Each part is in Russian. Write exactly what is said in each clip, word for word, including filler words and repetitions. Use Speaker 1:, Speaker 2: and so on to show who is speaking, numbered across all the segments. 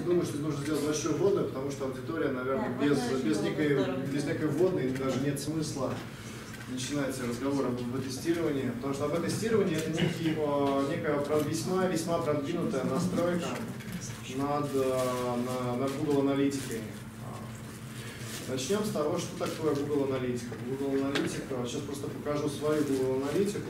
Speaker 1: думаю, что нужно сделать большую вводную, потому что аудитория, наверное, без, без, некой, без некой вводной даже нет смысла начинать разговор об тестировании, потому что об тестировании это некий, некая весьма-весьма продвинутая настройка над, на, над Google аналитикой. Начнем с того, что такое Google аналитика. Google аналитика, сейчас просто покажу свою Google аналитику.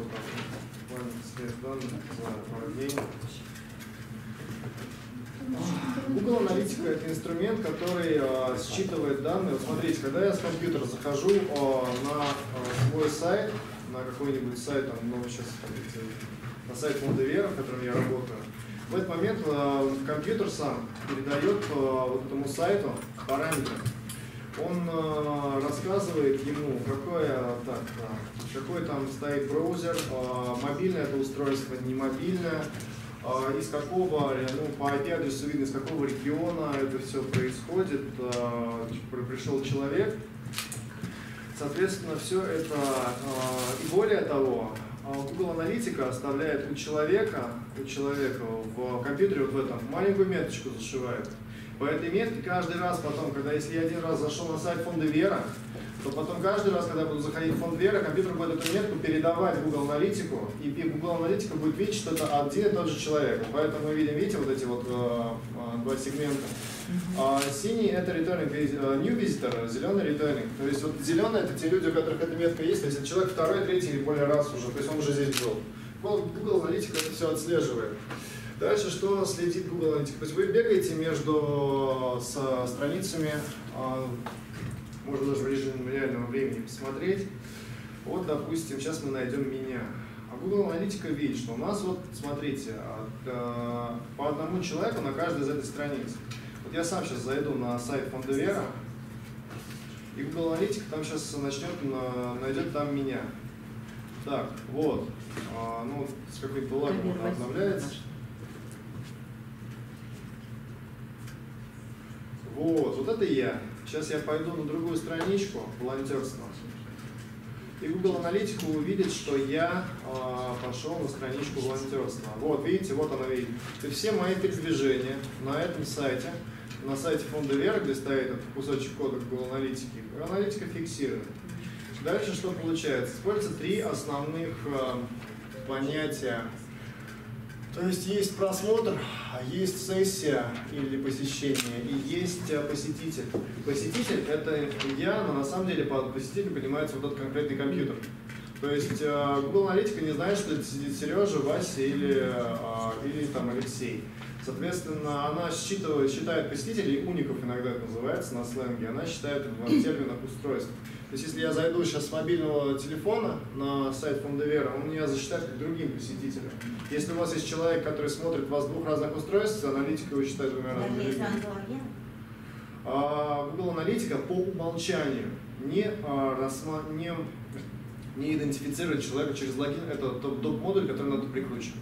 Speaker 1: Google аналитика — это инструмент, который а, считывает данные. Вот смотрите, когда я с компьютера захожу а, на а, свой сайт, на какой-нибудь сайт, там, ну, сейчас, смотрите, на сайт фонда Вера, в котором я работаю, в этот момент а, компьютер сам передает а, вот этому сайту параметры. Он а, рассказывает ему, какое, так, а, какой там стоит браузер, а, мобильное это устройство, не мобильное, а, из какого, ну, по ай пи-адресу видно, из какого региона это все происходит, а, пришел человек. Соответственно, все это, а, и более того, Google аналитика оставляет у человека, у человека в компьютере вот в этом маленькую меточку зашивает. По этой метке каждый раз потом, когда если я один раз зашел на сайт фонда Вера, то потом каждый раз, когда я буду заходить в фонд Вера, компьютер будет эту метку передавать в Google аналитику, и Google аналитика будет видеть, что это один и тот же человек. Поэтому мы видим, видите, вот эти вот э, два сегмента. А синий это returning new visitor, зеленый returning. То есть вот зеленый это те люди, у которых эта метка есть, то есть человек второй, третий или более раз уже, то есть он уже здесь был. Google аналитика это все отслеживает. Дальше что следит Google аналитика? То есть вы бегаете между со страницами, можно даже в режиме реального времени посмотреть. Вот, допустим, сейчас мы найдем меня. А Google аналитика видит, что у нас вот, смотрите, по одному человеку на каждой из этой страницы. Вот я сам сейчас зайду на сайт фонда Вера, и Google аналитика там сейчас начнет, найдет там меня. Так, вот, ну, с какой-то лагом она обновляется. Вот, вот это я. Сейчас я пойду на другую страничку, волонтерство. И Google аналитика увидит, что я э, пошел на страничку волонтерства. Вот, видите, вот она видит. И все мои передвижения на этом сайте, на сайте фонда Вера, где стоит этот кусочек кода Google аналитики, аналитика фиксирует. Дальше что получается? Используются три основных э, понятия. То есть есть просмотр, есть сессия или посещение, и есть посетитель. Посетитель — это я, но на самом деле под посетителем понимается вот этот конкретный компьютер. То есть Google аналитика не знает, что это сидит Сережа, Вася или, или там Алексей. Соответственно, она считывает, считает посетителей, уников иногда это называется на сленге, она считает в терминах устройств. То есть если я зайду сейчас с мобильного телефона на сайт фонда Вера, он меня засчитает как другим посетителем. Если у вас есть человек, который смотрит вас с двух разных устройств, аналитика его считает двумя разными людьми. А Google аналитика по умолчанию не, а, рассма... не, не идентифицирует человека через логин, это топ-модуль, который надо прикручивать.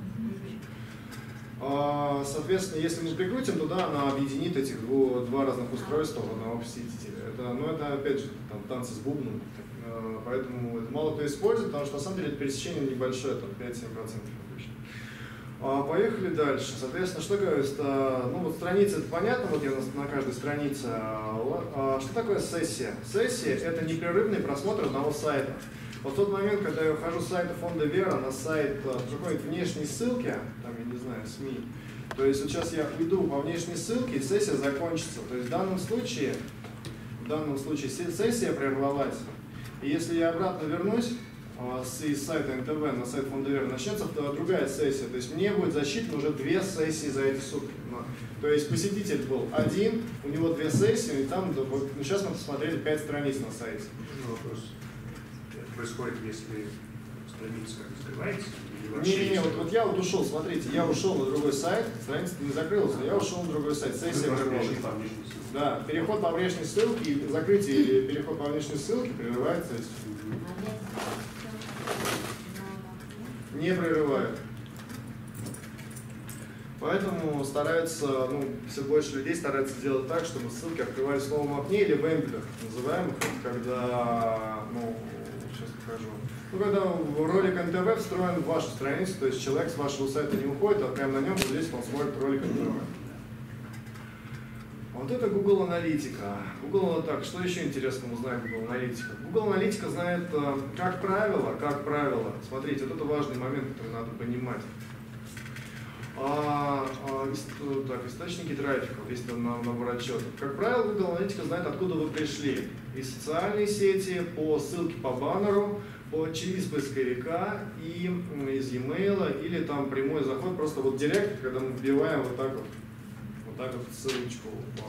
Speaker 1: Соответственно, если мы прикрутим, то да, она объединит этих двух, два разных устройства в одного посетителя. Это, ну, это опять же там, танцы с бубном, поэтому это мало кто использует, потому что на самом деле это пересечение небольшое, там пять-семь процентов обычно. Поехали дальше. Соответственно, что говорит, ну вот страница, это понятно, вот я на, на каждой странице. Что такое сессия? Сессия — это непрерывный просмотр одного сайта. Вот в тот момент, когда я ухожу с сайта фонда Вера на сайт какой-нибудь внешней ссылки, там, я не знаю, СМИ, то есть вот сейчас я уйду по внешней ссылке, и сессия закончится. То есть в данном случае, в данном случае сессия прервалась. И если я обратно вернусь из сайта эн тэ вэ на сайт фонда Вера, начнется другая сессия. То есть мне будет засчитано уже две сессии за эти сутки. То есть посетитель был один, у него две сессии, и там, вот, ну, сейчас мы посмотрели пять страниц на сайте.
Speaker 2: Вопрос. Происходит, если страница закрывается?
Speaker 1: Не-не-не, вот, вот я вот ушел, смотрите, я ушел на другой сайт, страница не закрылась, но я ушел на другой сайт, сессия прервалась. Да, переход по внешней ссылке, закрытие или переход по внешней ссылке прерывает сессию. Не прерывает. Поэтому стараются, ну, все больше людей стараются делать так, чтобы ссылки открывались в новом окне или в эмбедах, называемых, когда, ну, сейчас покажу. Ну, когда ролик эн тэ вэ встроен в вашу страницу, то есть человек с вашего сайта не уходит, а прямо на нем вот здесь он смотрит ролик эн тэ вэ. Вот это Google Аналитика. Google, так, что еще интересного узнает Google Аналитика? Google Аналитика знает, как правило, как правило, смотрите, вот это важный момент, который надо понимать. А, а, так, источники трафика, если на набор отчетов. Как правило, Google Аналитика знает, откуда вы пришли. Из социальной сети, по ссылке по баннеру, по через поисковика и из e-mail, или там прямой заход, просто вот директ, когда мы вбиваем вот так вот, вот так вот ссылочку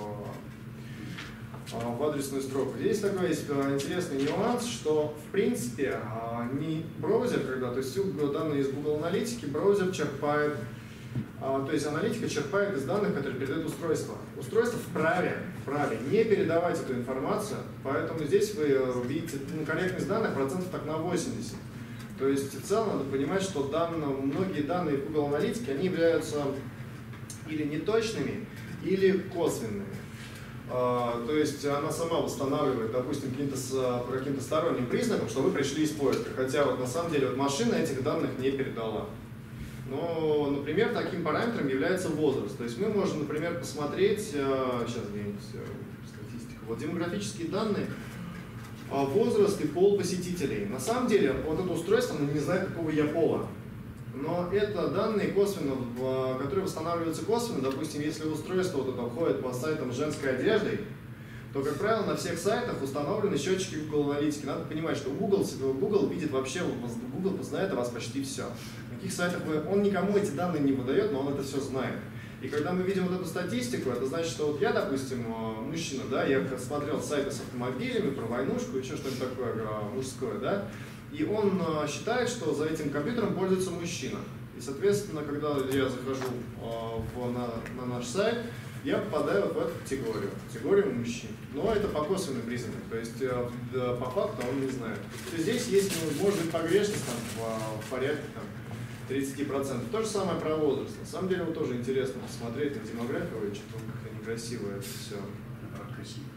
Speaker 1: в адресную строку. Здесь такой есть интересный нюанс, что в принципе не браузер, когда, то есть все данные из Google Аналитики, браузер черпает, то есть аналитика черпает из данных, которые передает устройство. Устройство вправе, вправе не передавать эту информацию, поэтому здесь вы видите ну, корректность данных процентов так на восемьдесят. То есть в целом надо понимать, что данные, многие данные в Google Аналитике, они являются или неточными, или косвенными. Uh, то есть она сама восстанавливает, допустим, каким-то по каким-то сторонним признакам, что вы пришли из поиска. Хотя вот на самом деле вот машина этих данных не передала. Но, например, таким параметром является возраст. То есть мы можем, например, посмотреть, uh, сейчас где-нибудь uh, статистика, вот демографические данные, uh, возраст и пол посетителей. На самом деле вот это устройство не знает, какого я пола. Но это данные косвенно, которые восстанавливаются косвенно. Допустим, если устройство вот это входит по сайтам с женской одеждой, то, как правило, на всех сайтах установлены счетчики Google Аналитики. Надо понимать, что Google, Google видит вообще, Google знает о вас почти все. На каких сайтах вы, он никому эти данные не выдает, но он это все знает. И когда мы видим вот эту статистику, это значит, что вот я, допустим, мужчина, да, я смотрел сайты с автомобилями, про войнушку, еще что-нибудь такое мужское, да, и он считает, что за этим компьютером пользуется мужчина. И, соответственно, когда я захожу в, на, на наш сайт, я попадаю вот в эту категорию, категорию мужчин. Но это по косвенным признакам, то есть по факту он не знает. То есть здесь есть, ну, может быть, погрешность там, в, в порядке там, тридцать процентов. То же самое про возраст. На самом деле, вот тоже интересно посмотреть на демографию, ой, что-то как-то некрасиво это все.
Speaker 2: Красиво.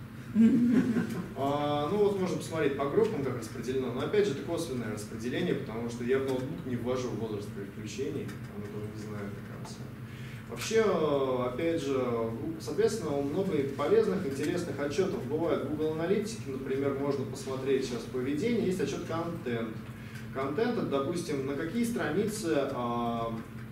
Speaker 1: А, ну вот можно посмотреть по группам, как распределено, но опять же это косвенное распределение, потому что я в ноутбук не ввожу возраст переключений, оно тоже не знаю до конца. Вообще, опять же, соответственно, много полезных, интересных отчетов бывает в Google Аналитике, например, можно посмотреть сейчас поведение, есть отчет контент. Контент, это, допустим, на какие страницы а,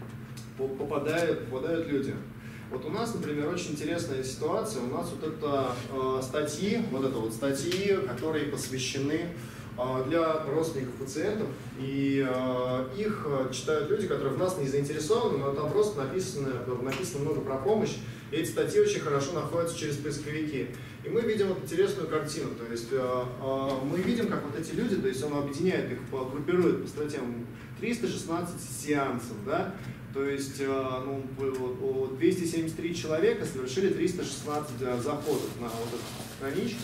Speaker 1: попадают, попадают люди. Вот у нас, например, очень интересная ситуация. У нас вот это э, статьи, вот это вот статьи, которые посвящены э, для родственников пациентов, и э, их читают люди, которые в нас не заинтересованы, но там просто написано, написано много про помощь, и эти статьи очень хорошо находятся через поисковики. И мы видим вот интересную картину, то есть э, э, мы видим, как вот эти люди, то есть он объединяет их, группирует по статьям триста шестнадцать сеансов, да. То есть ну, двести семьдесят три человека совершили триста шестнадцать заходов на вот эту страничку.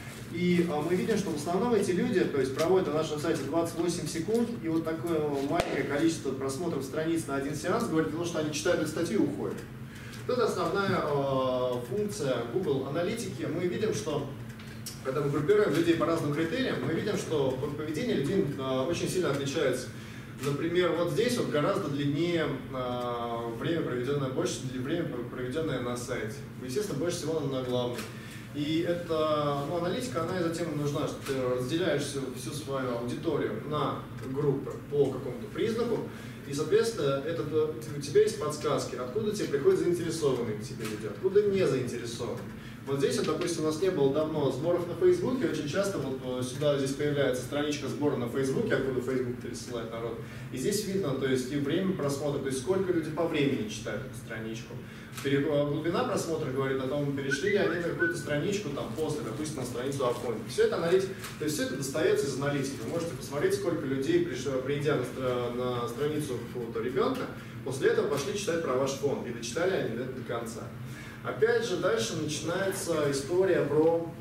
Speaker 1: И мы видим, что в основном эти люди, то есть проводят на нашем сайте двадцать восемь секунд, и вот такое маленькое количество просмотров страниц на один сеанс говорит о том, что они читают эту статью и уходят. Вот это основная э, функция Google Аналитики. Мы видим, что когда мы группируем людей по разным критериям, мы видим, что поведение людей э, очень сильно отличается. Например, вот здесь вот гораздо длиннее э, время, проведенное, больше время, проведенное на сайте. Естественно, больше всего на главной. И эта ну, аналитика, она и затем нужна, что ты разделяешь всю, всю свою аудиторию на группы по какому-то признаку, и, соответственно, это, у тебя есть подсказки, откуда тебе приходят заинтересованные к тебе люди, откуда не заинтересованные. Вот здесь, вот, допустим, у нас не было давно сборов на Фейсбуке, очень часто вот сюда здесь появляется страничка сбора на Фейсбуке, откуда Фейсбук пересылает народ. И здесь видно, то есть и время просмотра, то есть сколько люди по времени читают эту страничку. Глубина просмотра говорит о том, перешли ли они на какую-то страничку там после, допустим, на страницу Афони. Все это аналитика, то есть все это достается из аналитики. Вы можете посмотреть, сколько людей, придя на, на страницу какого-то ребенка, после этого пошли читать про ваш фонд, и дочитали они это до конца. Опять же, дальше начинается история про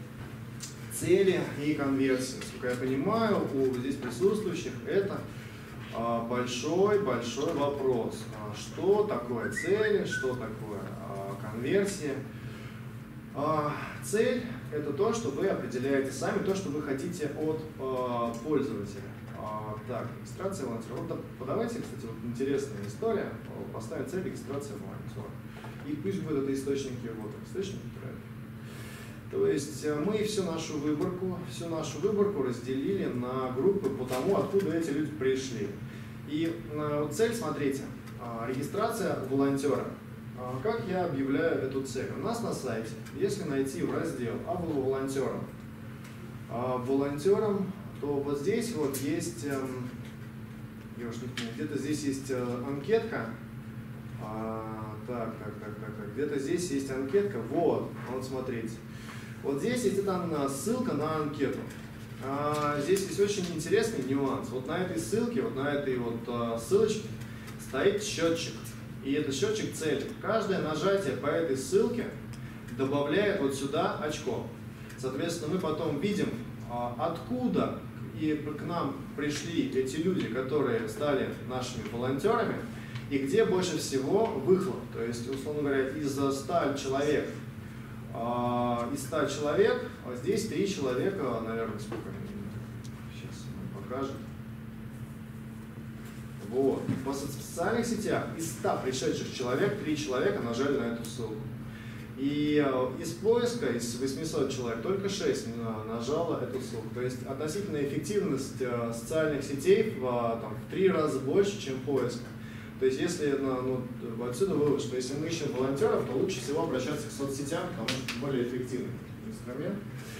Speaker 1: цели и конверсии. Насколько я понимаю, у здесь присутствующих это большой-большой вопрос. Что такое цели, что такое конверсия? Цель – это то, что вы определяете сами, то, что вы хотите от пользователя. Так, регистрация волонтера. Вот подавайте, кстати, вот интересная история. Поставить цель регистрации волонтера. И пусть будет это источники, вот источники трафика. То есть мы всю нашу выборку, всю нашу выборку разделили на группы по тому, откуда эти люди пришли. И цель, смотрите, регистрация волонтера. Как я объявляю эту цель? У нас на сайте, если найти в раздел «А был волонтером», волонтером, то вот здесь вот есть, я уж не помню, где-то здесь есть анкетка. А, так, так, так, так, так. Где-то здесь есть анкетка. Вот, вот смотрите. Вот здесь есть там ссылка на анкету. А, здесь есть очень интересный нюанс. Вот на этой ссылке, вот на этой вот а, ссылочке стоит счетчик. И этот счетчик цели. Каждое нажатие по этой ссылке добавляет вот сюда очко. Соответственно, мы потом видим, а, откуда и к нам пришли эти люди, которые стали нашими волонтерами, и где больше всего выхлоп. То есть, условно говоря, из ста человек, э, из ста человек, а здесь три человека, наверное, сколько? Сейчас он покажет. Вот. В социальных сетях из ста пришедших человек, три человека нажали на эту ссылку. И э, из поиска, из восьмисот человек, только шесть нажало эту ссылку. То есть относительная эффективность э, социальных сетей в, там, в три раза больше, чем поиска. То есть, если ну, отсюда вывод, что если мы ищем волонтеров, то лучше всего обращаться к соцсетям, потому что это более эффективный инструмент.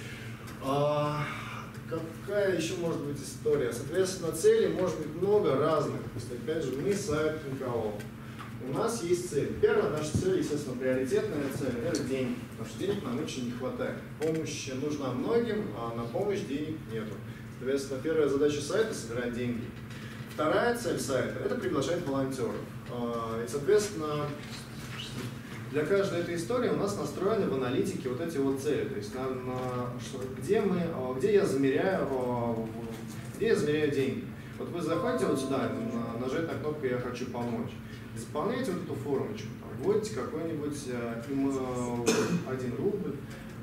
Speaker 1: А, какая еще может быть история? Соответственно, целей может быть много разных. То есть, опять же, мы сайт НКО. У нас есть цель. Первая наша цель, естественно, приоритетная цель – это деньги. Потому что денег нам очень не хватает. Помощь нужна многим, а на помощь денег нету. Соответственно, первая задача сайта – собирать деньги. Вторая цель сайта – это приглашать волонтеров. И, соответственно, для каждой этой истории у нас настроены в аналитике вот эти вот цели. То есть, на, на, где, мы, где, я замеряю, где я замеряю деньги. Вот вы заходите вот сюда, нажать на кнопку «Я хочу помочь». Заполняете вот эту формочку, вводите какой-нибудь один рубль,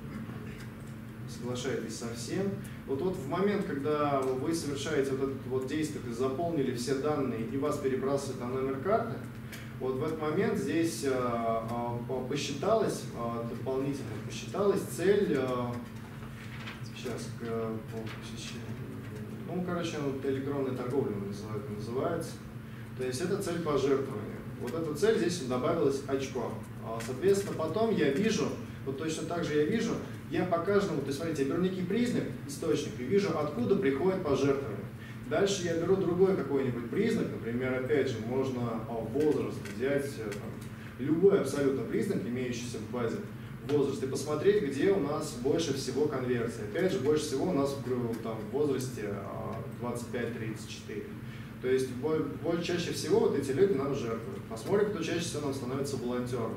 Speaker 1: соглашаетесь со всем. Вот, вот в момент, когда вы совершаете вот это вот действие, то есть заполнили все данные и вас перебрасывают на номер карты, вот в этот момент здесь а, а, посчиталась, а, дополнительно посчиталась цель, а, сейчас, по посещению, ну, короче, вот, электронная торговля называется, то есть это цель пожертвования. Вот эта цель здесь добавилась очко. Соответственно, потом я вижу, вот точно так же я вижу, я по каждому, то есть смотрите, я беру некий признак, источник, и вижу, откуда приходит пожертвование. Дальше я беру другой какой-нибудь признак, например, опять же, можно возраст взять, там, любой абсолютно признак, имеющийся в базе, возраст, и посмотреть, где у нас больше всего конверсии. Опять же, больше всего у нас там, в возрасте двадцать пять тридцать четыре. То есть более чаще всего вот эти люди нам жертвуют. Посмотрим, кто чаще всего нам становится волонтером.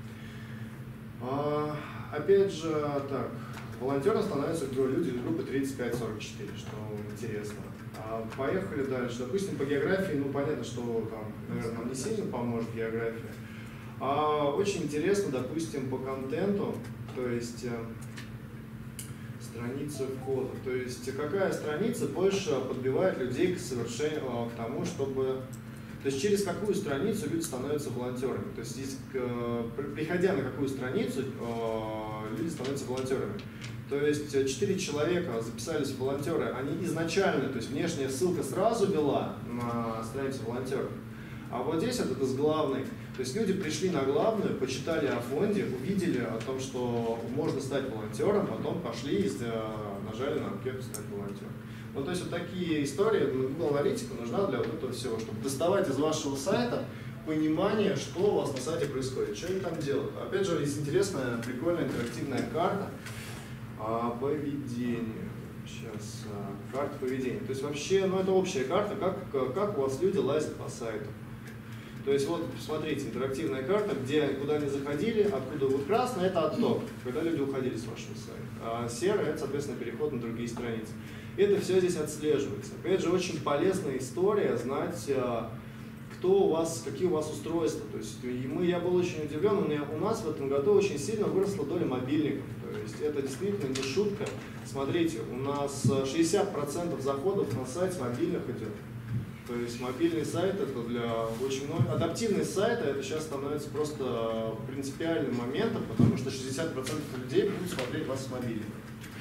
Speaker 1: А, опять же, так, волонтером становятся люди из группы тридцать пять сорок четыре, что интересно. А, поехали дальше. Допустим, по географии, ну понятно, что там, наверное, нам не сильно поможет география. А, очень интересно, допустим, по контенту, то есть страницы входа. То есть какая страница больше подбивает людей к совершению, к тому, чтобы... То есть через какую страницу люди становятся волонтерами. То есть здесь, приходя на какую страницу, люди становятся волонтерами. То есть четыре человека записались в волонтеры, они изначально, то есть внешняя ссылка сразу вела на страницу волонтеров. А вот здесь вот это с главной. То есть люди пришли на главную, почитали о фонде, увидели о том, что можно стать волонтером, потом пошли и нажали на анкету «Стать волонтером». Ну, то есть вот такие истории, Google аналитика нужна для вот этого всего, чтобы доставать из вашего сайта понимание, что у вас на сайте происходит, что они там делают. Опять же, есть интересная, прикольная интерактивная карта а, поведения. Сейчас, а, карта поведения. То есть вообще, ну это общая карта, как, как у вас люди лазят по сайту. То есть вот, смотрите, интерактивная карта, где, куда они заходили, откуда вот красный – это отток, когда люди уходили с вашего сайта. А серый – это, соответственно, переход на другие страницы. Это все здесь отслеживается. Опять же, очень полезная история знать, кто у вас, какие у вас устройства. То есть и мы, я был очень удивлен, у, меня, у нас в этом году очень сильно выросла доля мобильников. То есть это действительно не шутка. Смотрите, у нас шестьдесят процентов заходов на сайт с мобильных идет. То есть мобильный сайт это для очень многих. Адаптивность сайта это сейчас становится просто принципиальным моментом, потому что шестьдесят процентов людей будут смотреть вас с мобильника.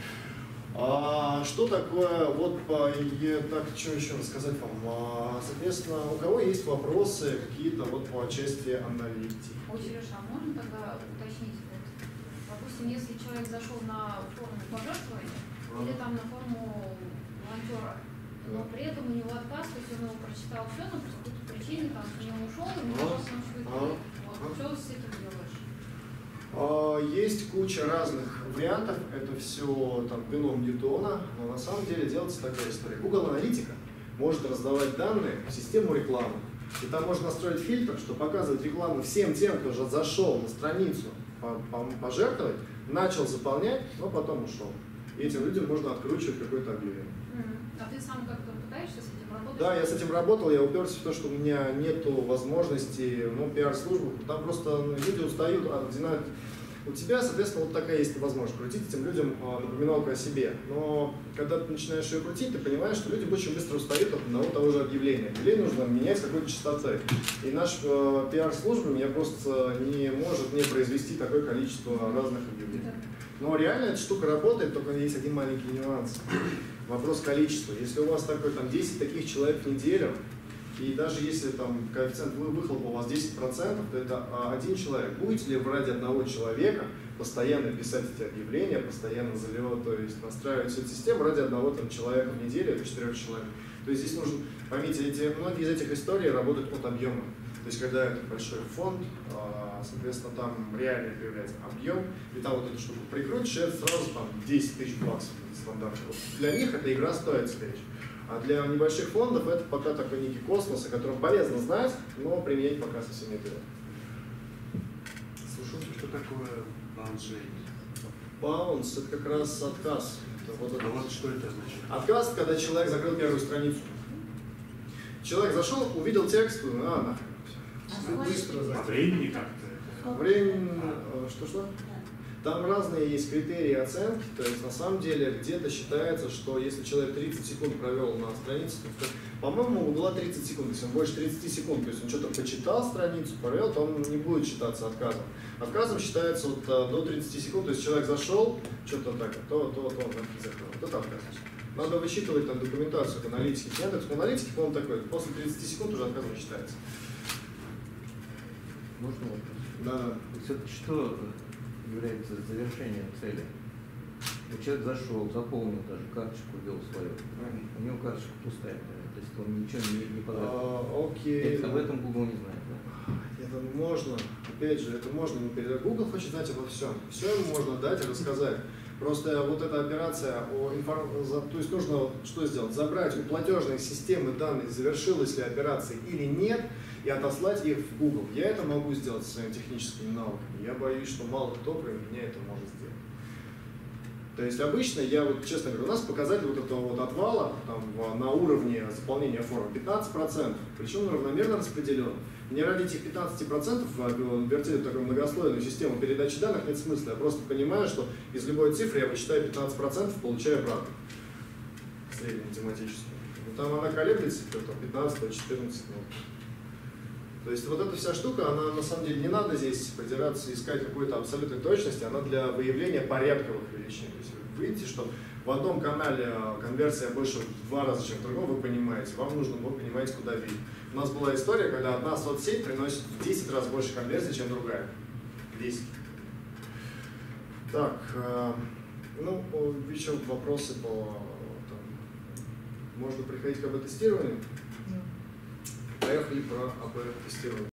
Speaker 1: А что такое, вот по, так, что еще рассказать вам? А, соответственно, у кого есть вопросы какие-то вот по части аналитики?
Speaker 3: Ой, Сережа, а можно тогда уточнить? Вот, допустим, если человек зашел на форму пожертвования
Speaker 1: А.
Speaker 3: или там на форму волонтера, но при этом у него отказ, то есть он его прочитал все, но по какой-то причине там с него ушел, и не
Speaker 1: А.
Speaker 3: пожалуйста, он что
Speaker 1: А.
Speaker 3: вот, что с этим делаешь?
Speaker 1: Есть куча разных вариантов, это все там вином Ньютона, но на самом деле делается такая история. Google Аналитика может раздавать данные в систему рекламы. И там можно настроить фильтр, что показывает рекламу всем тем, кто уже зашел на страницу пожертвовать, начал заполнять, но потом ушел. И этим людям можно откручивать какое-то объявление.
Speaker 3: А ты сам как-то пытаешься с этим работать?
Speaker 1: Да, я с этим работал, я уперся в то, что у меня нет возможности, ну, пиар-службу, там просто люди устают, а у тебя, соответственно, вот такая есть возможность крутить этим людям напоминалку о себе. Но когда ты начинаешь ее крутить, ты понимаешь, что люди очень быстро устают от одного того же объявления. Объявление нужно менять с какой-то частотой. И наш э, пиар-служба меня просто не может не произвести такое количество разных объявлений. Но реально эта штука работает, только есть один маленький нюанс. Вопрос количества. Если у вас такой там десять таких человек в неделю, и даже если там коэффициент выхлопа у вас десять процентов, то это один человек. Будете ли вы ради одного человека постоянно писать эти объявления, постоянно заливать, то есть настраивать всю эту систему ради одного там, человека в неделю или четырех человек? То есть здесь нужно, поймите, эти, многие из этих историй работают от объема. То есть когда это большой фонд, соответственно, там реально появляется объем, и там вот эту штуку прикрутишь, это сразу там десять тысяч баксов стандартно. Для них эта игра стоит встреч. А для небольших фондов это пока такой некий космос, о котором полезно знать, но применять пока совсем не треба.
Speaker 2: Слушай, что такое bounce rate?
Speaker 1: Bounce – это как раз отказ. Это вот, это.
Speaker 2: А вот что это значит?
Speaker 1: Отказ, когда человек закрыл первую страницу. Человек зашел, увидел текст, а, нахрен. Быстро закрыл.
Speaker 2: По времени как-то?
Speaker 1: Время, что-что? Там разные есть критерии оценки, то есть на самом деле где-то считается, что если человек тридцать секунд провел на странице, то, по-моему, была тридцать секунд, если он больше тридцати секунд, то есть он что-то почитал страницу, провел, то он не будет считаться отказом. Отказом считается вот до тридцати секунд, то есть человек зашел, что-то так, то, то, то, он закрыл. Вот это отказ. Надо высчитывать там документацию к аналитике. Нет, к аналитике, по-моему, такой, после тридцати секунд уже отказом не считается.
Speaker 4: Можно вопрос?
Speaker 1: Да.
Speaker 4: Все-таки что является завершением цели? Вот человек зашел, заполнил даже карточку, ввел свою. У него карточка пустая, то есть он ничего не, не потратил.
Speaker 1: А, окей.
Speaker 4: Это, об этом Google не знает, да?
Speaker 1: Это можно, опять же, это можно ему передать. Google хочет знать обо всем. Все ему можно дать и рассказать. Просто вот эта операция, о информ... то есть нужно что сделать? Забрать у платежной системы данные, завершилась ли операция или нет, и отослать их в Google. Я это могу сделать со своими техническими навыками. Я боюсь, что мало кто кроме меня это может сделать. То есть обычно, я вот честно говорю, у нас показатель вот этого вот отвала там, на уровне заполнения формы пятнадцать процентов, причем он равномерно распределен. Мне ради этих пятнадцати процентов вертеть такую многослойную систему передачи данных нет смысла. Я просто понимаю, что из любой цифры я посчитаю пятнадцать процентов, получаю обратно. Среднематематическую. Там она колеблется, там пятнадцать, четырнадцать. Ну. То есть вот эта вся штука, она на самом деле не надо здесь продираться, искать какой-то абсолютной точности, она для выявления порядковых величин. То есть вы видите, что в одном канале конверсия больше в два раза, чем в другом, вы понимаете. Вам нужно, вы понимаете, куда бить. У нас была история, когда одна соцсеть приносит в десять раз больше конверсий, чем другая. десять. Так, э, ну, еще вопросы по... Там, можно приходить к эй би тестированию. Поехали про эй би тестирование.